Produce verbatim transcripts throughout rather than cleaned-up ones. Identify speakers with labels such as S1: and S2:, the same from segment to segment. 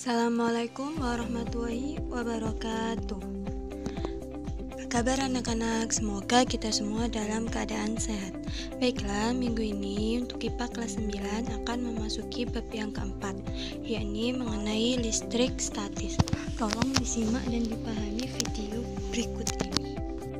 S1: Assalamualaikum warahmatullahi wabarakatuh. Apa kabar anak-anak? Semoga kita semua dalam keadaan sehat. Baiklah, minggu ini untuk I P A kelas sembilan akan memasuki bab yang keempat, yakni mengenai listrik statis. Tolong disimak dan dipahami video berikut ini.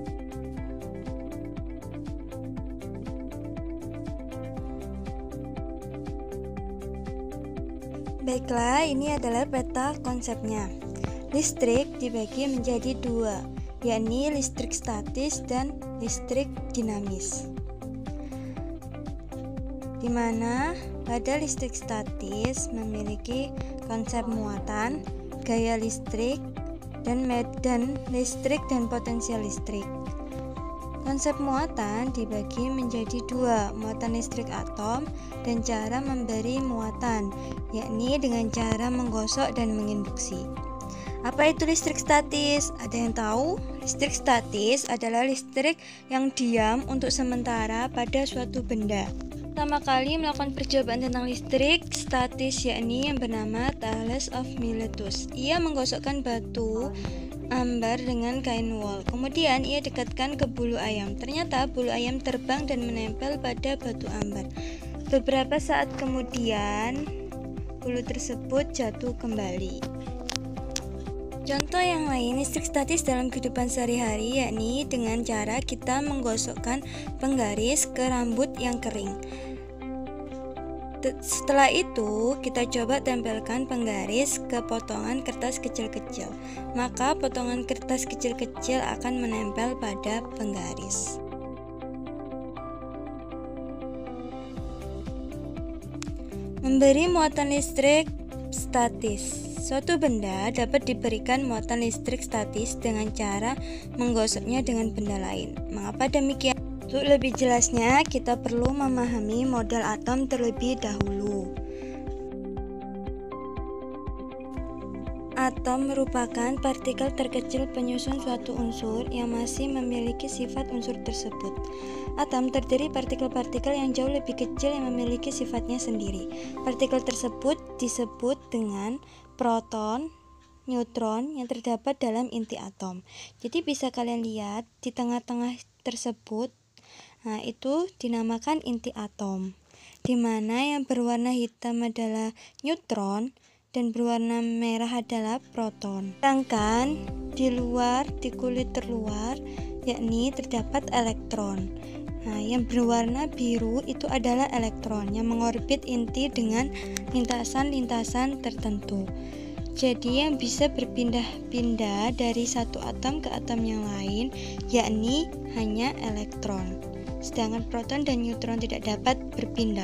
S1: Baiklah, ini adalah peta konsepnya. Listrik dibagi menjadi dua, yakni listrik statis dan listrik dinamis. Di mana pada listrik statis memiliki konsep muatan, gaya listrik, dan medan listrik dan potensial listrik. Konsep muatan dibagi menjadi dua, muatan listrik atom dan cara memberi muatan, yakni dengan cara menggosok dan menginduksi. Apa itu listrik statis? Ada yang tahu? Listrik statis adalah listrik yang diam untuk sementara pada suatu benda. Pertama kali melakukan percobaan tentang listrik statis yakni yang bernama Thales of Miletus. Ia menggosokkan batu ambar dengan kain wol. Kemudian ia dekatkan ke bulu ayam. Ternyata bulu ayam terbang dan menempel pada batu ambar. Beberapa saat kemudian bulu tersebut jatuh kembali. Contoh yang lain listrik statis dalam kehidupan sehari-hari yakni dengan cara kita menggosokkan penggaris ke rambut yang kering. Setelah itu, kita coba tempelkan penggaris ke potongan kertas kecil-kecil. Maka potongan kertas kecil-kecil akan menempel pada penggaris. Memberi muatan listrik statis. Suatu benda dapat diberikan muatan listrik statis dengan cara menggosoknya dengan benda lain. Mengapa demikian? Untuk lebih jelasnya, kita perlu memahami model atom terlebih dahulu. Atom merupakan partikel terkecil penyusun suatu unsur yang masih memiliki sifat unsur tersebut. Atom terdiri partikel-partikel yang jauh lebih kecil yang memiliki sifatnya sendiri. Partikel tersebut disebut dengan proton, neutron yang terdapat dalam inti atom. Jadi bisa kalian lihat di tengah-tengah tersebut. Nah, itu dinamakan inti atom, di mana yang berwarna hitam adalah neutron dan berwarna merah adalah proton. Sedangkan di luar, di kulit terluar, yakni terdapat elektron. Nah, yang berwarna biru itu adalah elektron yang mengorbit inti dengan lintasan-lintasan tertentu. Jadi yang bisa berpindah-pindah dari satu atom ke atom yang lain, yakni hanya elektron. Sedangkan proton dan neutron tidak dapat berpindah.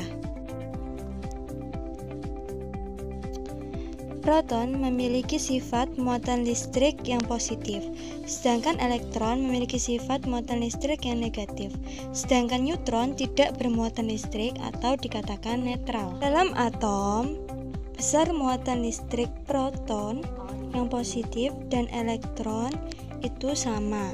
S1: Proton memiliki sifat muatan listrik yang positif, sedangkan elektron memiliki sifat muatan listrik yang negatif. Sedangkan neutron tidak bermuatan listrik atau dikatakan netral. Dalam atom, besar muatan listrik proton yang positif dan elektron itu sama.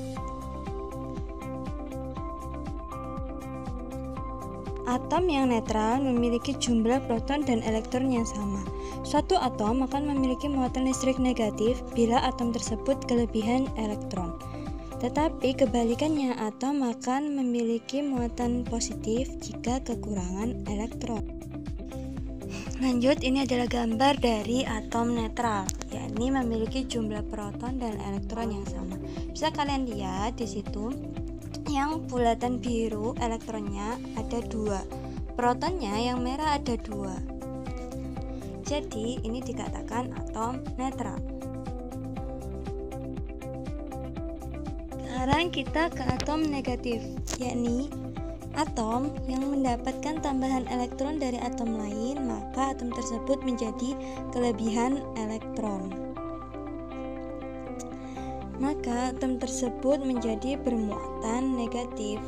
S1: Atom yang netral memiliki jumlah proton dan elektron yang sama. Suatu atom akan memiliki muatan listrik negatif bila atom tersebut kelebihan elektron. Tetapi kebalikannya, atom akan memiliki muatan positif jika kekurangan elektron. Lanjut, ini adalah gambar dari atom netral, yakni memiliki jumlah proton dan elektron yang sama. Bisa kalian lihat di situ. Yang bulatan biru elektronnya ada dua, protonnya yang merah ada dua. Jadi ini dikatakan atom netral. Sekarang kita ke atom negatif, yakni atom yang mendapatkan tambahan elektron dari atom lain, maka atom tersebut menjadi kelebihan elektron. Maka atom tersebut menjadi bermuatan negatif.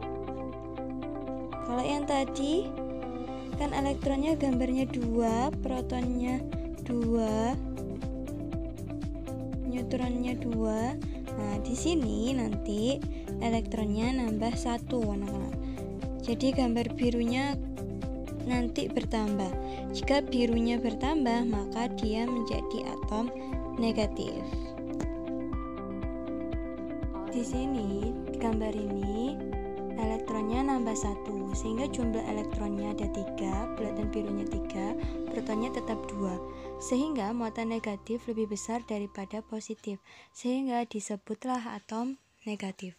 S1: Kalau yang tadi kan elektronnya gambarnya dua, protonnya dua, neutronnya dua. Nah, di sini nanti elektronnya nambah satu, anak-anak. Jadi gambar birunya nanti bertambah. Jika birunya bertambah, maka dia menjadi atom negatif. Di sini, di gambar ini, elektronnya nambah satu, sehingga jumlah elektronnya ada tiga, bulatan birunya tiga, protonnya tetap dua, sehingga muatan negatif lebih besar daripada positif, sehingga disebutlah atom negatif.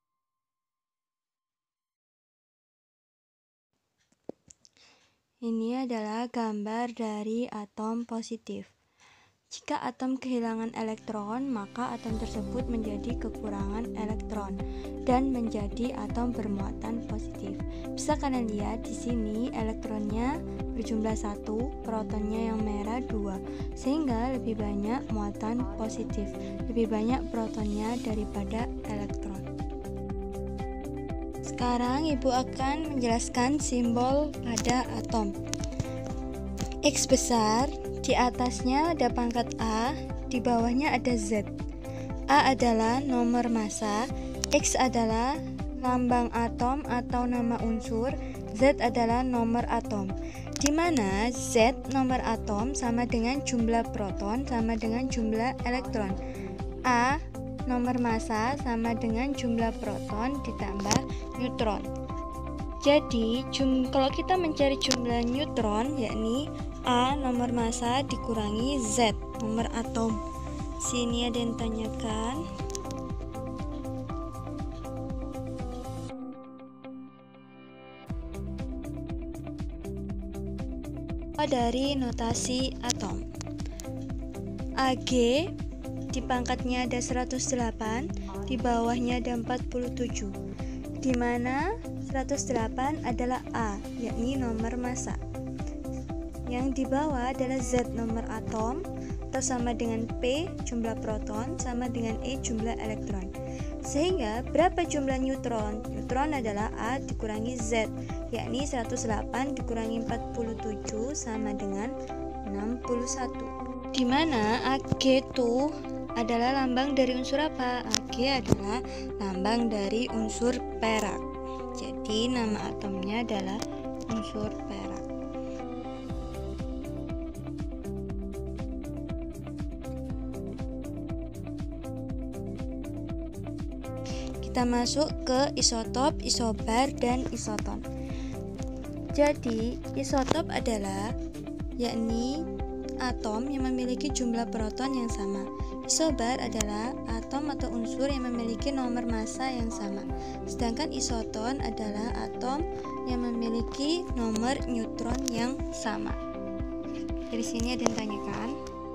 S1: Ini adalah gambar dari atom positif. Jika atom kehilangan elektron, maka atom tersebut menjadi kekurangan elektron dan menjadi atom bermuatan positif. Bisa kalian lihat di sini elektronnya berjumlah satu, protonnya yang merah dua, sehingga lebih banyak muatan positif, lebih banyak protonnya daripada elektron. Sekarang ibu akan menjelaskan simbol pada atom. X besar, di atasnya ada pangkat A, di bawahnya ada Z. A adalah nomor massa, X adalah lambang atom atau nama unsur, Z adalah nomor atom. Di mana Z nomor atom sama dengan jumlah proton sama dengan jumlah elektron. A nomor massa sama dengan jumlah proton ditambah neutron. Jadi, jum, kalau kita mencari jumlah neutron, yakni A nomor massa dikurangi Z nomor atom. Sini ada yang tanyakan. Oh, dari notasi atom. Ag di pangkatnya ada seratus delapan, di bawahnya ada empat puluh tujuh. Di mana seratus delapan adalah A, yakni nomor massa. Yang di bawah adalah Z nomor atom, atau sama dengan P jumlah proton, sama dengan E jumlah elektron. Sehingga berapa jumlah neutron? Neutron adalah A dikurangi Z, yakni seratus delapan dikurangi empat puluh tujuh sama dengan enam puluh satu. Di mana Ag itu adalah lambang dari unsur apa? Ag adalah lambang dari unsur perak. Jadi nama atomnya adalah unsur perak. Kita masuk ke isotop, isobar, dan isoton. Jadi, isotop adalah yakni atom yang memiliki jumlah proton yang sama. Isobar adalah atom atau unsur yang memiliki nomor massa yang sama. Sedangkan isoton adalah atom yang memiliki nomor neutron yang sama. Dari sini ada yang tanyakan.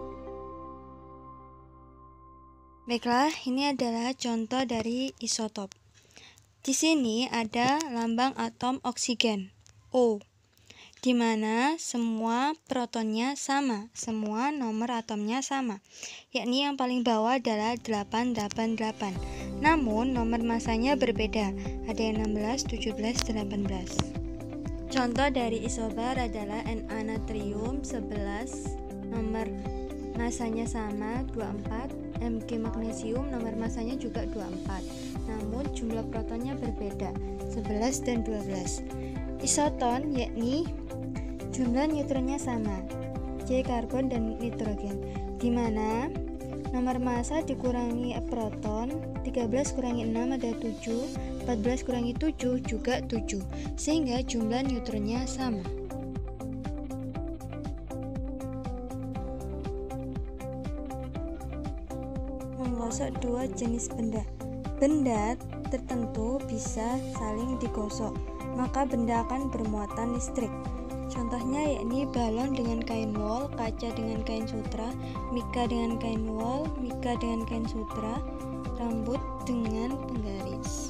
S1: Baiklah, ini adalah contoh dari isotop. Di sini ada lambang atom oksigen, O, di mana semua protonnya sama, semua nomor atomnya sama, yakni yang paling bawah adalah delapan delapan delapan. Namun nomor massanya berbeda, ada yang enam belas, tujuh belas, delapan belas. Contoh dari isobar adalah Na natrium sebelas, nomor masanya sama dua puluh empat, Mg magnesium nomor masanya juga dua puluh empat, namun jumlah protonnya berbeda, sebelas dan dua belas. Isoton yakni jumlah neutronnya sama, C karbon dan nitrogen, di mana nomor massa dikurangi proton, tiga belas kurangi enam ada tujuh, empat belas kurangi tujuh juga tujuh, sehingga jumlah neutronnya sama. Menggosok dua jenis benda. Benda tertentu bisa saling digosok, maka benda akan bermuatan listrik. Contohnya yakni balon dengan kain wol, kaca dengan kain sutra, mika dengan kain wol, mika dengan kain sutra, rambut dengan penggaris.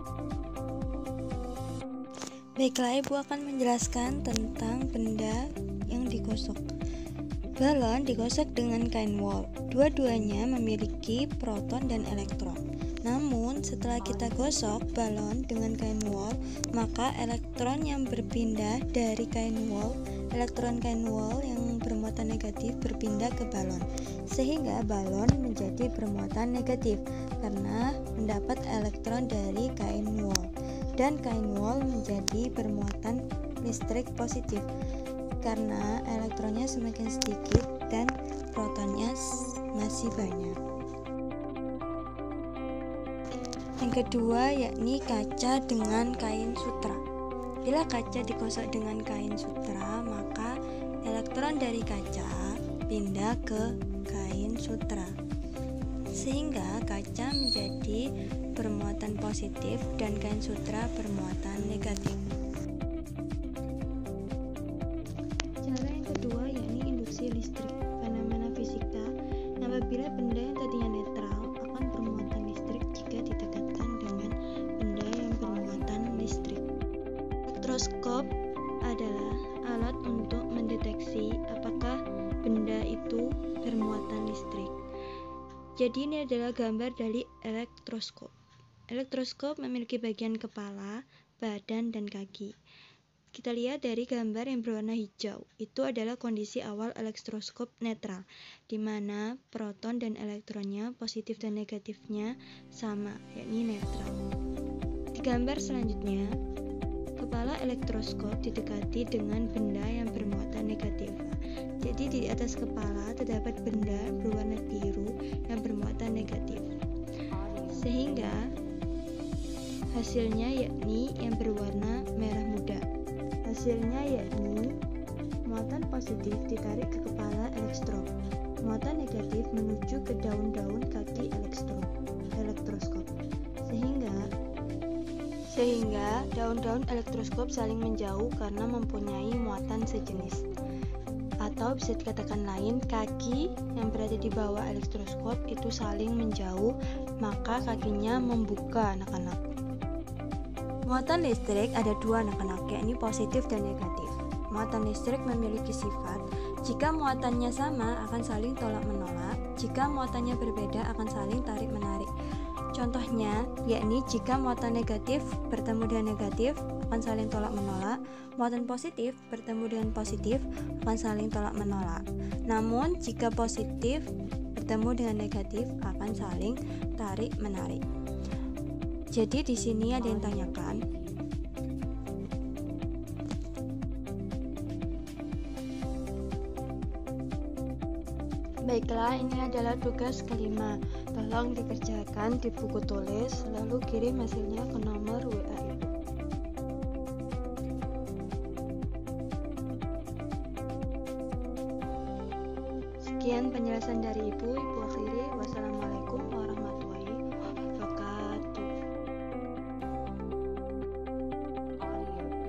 S1: Baiklah, ibu akan menjelaskan tentang benda yang digosok. Balon digosok dengan kain wol. Dua-duanya memiliki proton dan elektron. Namun, setelah kita gosok balon dengan kain wol, maka elektron yang berpindah dari kain wol, elektron kain wol yang bermuatan negatif berpindah ke balon, sehingga balon menjadi bermuatan negatif karena mendapat elektron dari kain wol, dan kain wol menjadi bermuatan listrik positif karena elektronnya semakin sedikit dan protonnya masih banyak. Yang kedua yakni kaca dengan kain sutra. Bila kaca digosok dengan kain sutra, maka elektron dari kaca pindah ke kain sutra, sehingga kaca menjadi bermuatan positif dan kain sutra bermuatan negatif. Cara yang kedua yakni induksi listrik. Fenomena fisika apabila benda yang tadinya netral akan bermuatan listrik jika didekatkan dengan benda yang bermuatan listrik. Elektroskop adalah alat untuk mendeteksi apakah benda itu bermuatan listrik. Jadi ini adalah gambar dari elektroskop. Elektroskop memiliki bagian kepala, badan, dan kaki. Kita lihat dari gambar yang berwarna hijau. Itu adalah kondisi awal elektroskop netral, di mana proton dan elektronnya positif dan negatifnya sama, yakni netral. Di gambar selanjutnya, kepala elektroskop didekati dengan benda yang bermuatan negatif. Jadi di atas kepala terdapat benda berwarna biru yang bermuatan negatif. Sehingga hasilnya yakni yang berwarna merah muda. Hasilnya yakni muatan positif ditarik ke kepala elektrod, muatan negatif menuju ke daun-daun kaki elektrod, elektroskop. Sehingga sehingga daun-daun elektroskop saling menjauh karena mempunyai muatan sejenis. Atau bisa dikatakan lain, kaki yang berada di bawah elektroskop itu saling menjauh, maka kakinya membuka anak-anak. Muatan listrik ada dua anak-anak, yakni positif dan negatif. Muatan listrik memiliki sifat, jika muatannya sama akan saling tolak-menolak, jika muatannya berbeda akan saling tarik-menarik. Contohnya, yakni jika muatan negatif bertemu dengan negatif akan saling tolak-menolak, muatan positif bertemu dengan positif akan saling tolak-menolak. Namun, jika positif bertemu dengan negatif akan saling tarik-menarik. Jadi di sini ada yang tanyakan, baiklah, ini adalah tugas kelima. Tolong dikerjakan di buku tulis, lalu kirim hasilnya ke nomor W A Ibu. Sekian penjelasan dari Ibu. Ibu akhiri. Wassalamualaikum.